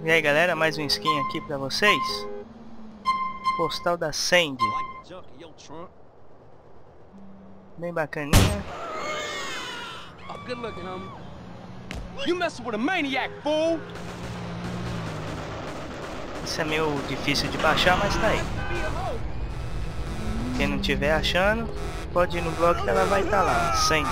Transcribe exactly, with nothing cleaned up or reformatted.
E aí galera, mais um skin aqui pra vocês. Postal da Sandy. Bem bacaninha. Isso é meio difícil de baixar, mas tá aí. Quem não tiver achando, pode ir no blog que ela vai estar lá, Sandy.